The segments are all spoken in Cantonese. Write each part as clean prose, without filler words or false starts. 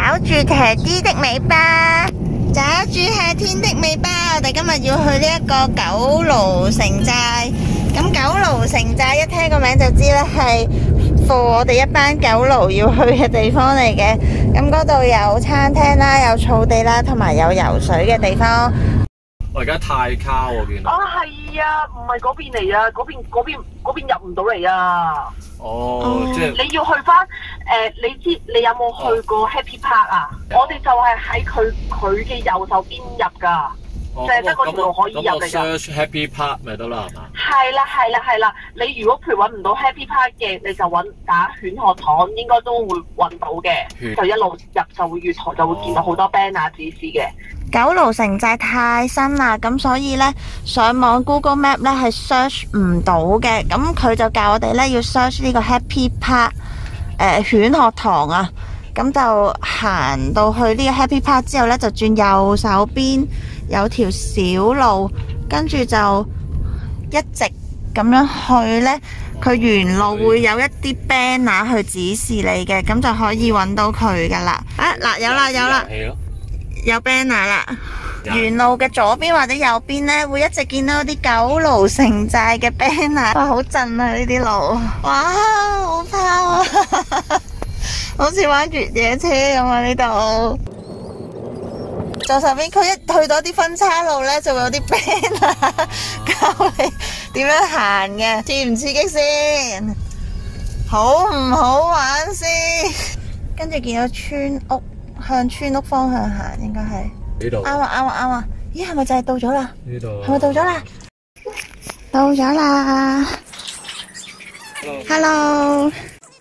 找住騎啲的尾巴，找住夏天的尾巴。我哋今日要去呢一個九龍城寨。咁九龍城寨一聽個名就知咧係for我哋一班九龍要去嘅地方嚟嘅。咁嗰度有餐廳啦，有草地啦，同埋有游水嘅地方。 我而家太卡我見到。 係啊，唔係嗰邊嚟啊，嗰邊入唔到嚟啊。 哦，即係你要去翻你有冇去過 Happy Park 啊？我哋就係喺佢嘅右手邊入噶，就係得嗰條路可以入嚟噶。 咁我 search Happy Park 咪得啦，係嘛？ 係啦。你如果譬如揾唔到 Happy Park 嘅，你就打犬學堂，應該都會揾到嘅。就一路入就會月台就會見到好多 banner 指示嘅。 九龍城寨太新啦，咁所以呢，上網 Google Map 呢係 search 唔到嘅，咁佢就教我哋呢要 search 呢個 Happy Park 犬學堂啊，咁就行到去呢個 Happy Park 之後呢，就轉右手邊有條小路，跟住就一直咁樣去呢，佢沿路會有一啲 banner 去指示你嘅，咁就可以揾到佢噶啦。嗱，有啦。有 banner 啦，沿路嘅左邊或者右邊呢，會一直見到啲九龍城寨嘅 banner， 哇，好震啊呢啲路，哇，好怕啊，好似玩越野車咁啊呢度。左手邊區一去到啲分叉路呢，就會有啲 banner 教你點樣行嘅，刺唔刺激先？好唔好玩先？跟住見到村屋。向村屋方向行，應該係呢度。 啱啊！咦，係咪就係到咗啦？ 呢度係咪到咗啦？到咗啦 ！Hello，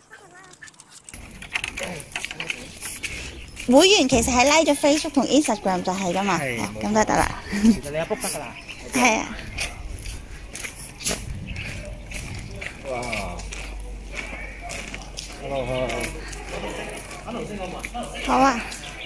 會員其實係拉咗 Facebook 同 Instagram 就係噶嘛，咁就得啦。 其實你有 book 得噶啦。 係啊。 哇 ！Hello， 好啊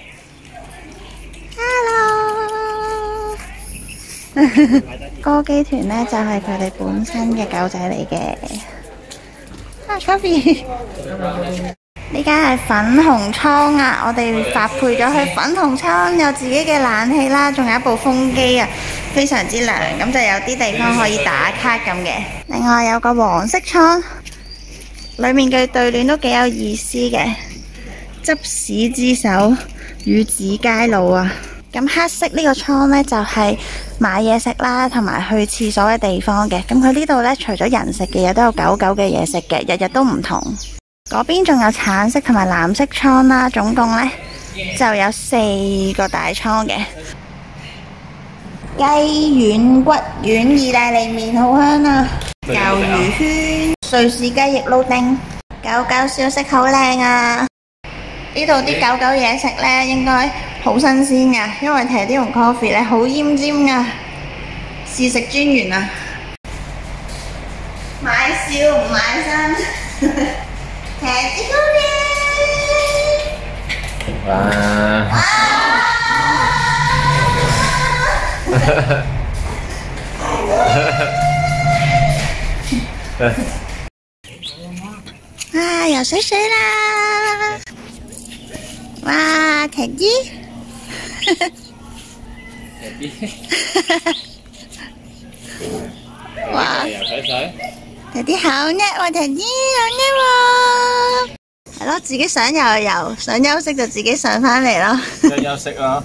！Hello， 歌姬團呢就係佢哋本身嘅狗仔嚟嘅。Coffee， 呢間係粉紅倉啊！我哋發配咗去粉紅倉，有自己嘅冷氣啦，仲有一部風機啊，非常之涼。咁就有啲地方可以打卡咁嘅。另外有個黃色倉，裏面嘅對聯都幾有意思嘅。執屎之手與子偕老啊！咁黑色呢個倉呢，就係買嘢食啦，同埋去廁所嘅地方嘅。咁佢呢度呢，除咗人食嘅嘢，都有狗狗嘅嘢食嘅，日日都唔同。嗰邊仲有橙色同埋藍色倉啦，總共呢，就有4個大倉嘅。雞軟骨丸意大利麵好香啊！魷魚圈、瑞士雞翼撈丁，狗狗小食好靚啊！呢度啲狗狗嘢食呢，應該好新鮮噶，因為提啲同 coffee 呢好奄尖噶，試食專員啊！買笑唔買身，提啲 coffee。 哇！ 啊，游水啦！哇，提啲，哇，提啲好叻喎，提啲好叻喎，係咯，自己想游就游，想休息就自己上返嚟咯。 想休息啊！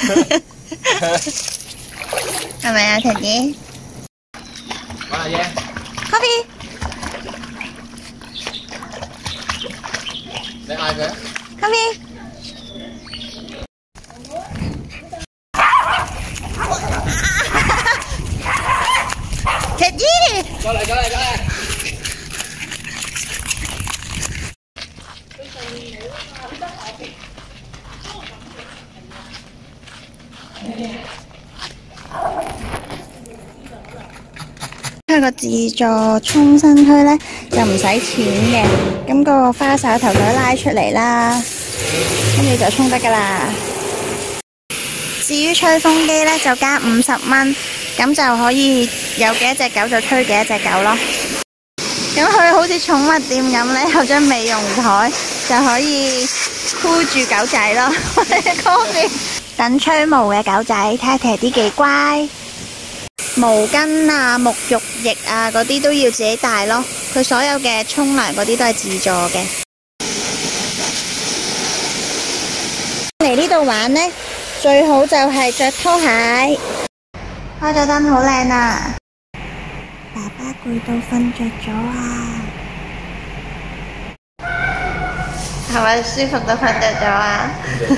係咪啊，提啲？ 玩下嘢。 Coffee。 你嗌佢。 Coffee。提啲。 過嚟。 佢個自助沖身區呢，就唔使錢嘅，咁個花灑頭就拉出嚟啦，跟住就沖得噶啦。至於吹風機呢，就加50蚊，咁就可以有幾多隻狗就吹幾多隻狗咯。咁佢好似寵物店咁呢，有張美容台， 就可以箍住狗仔咯。我哋嗰邊等吹毛嘅狗仔，睇下佢哋啲幾乖。毛巾啊、沐浴液啊嗰啲都要自己帶咯。佢所有嘅沖涼嗰啲都係自助嘅。嚟呢度玩呢，最好就係着拖鞋。開咗燈好靚啊！爸爸攰到瞓着咗啊！係咪舒服到瞓着咗啊？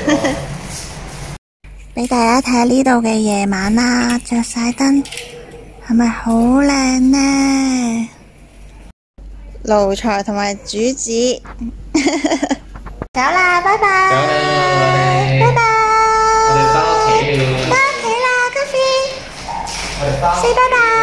俾大家睇下呢度嘅夜晚啦，着晒燈，係咪好靚呢？奴才同埋主子，走啦，拜拜，拜拜， 我哋返屋企啦。 返屋企啦，Coffee，say 拜拜。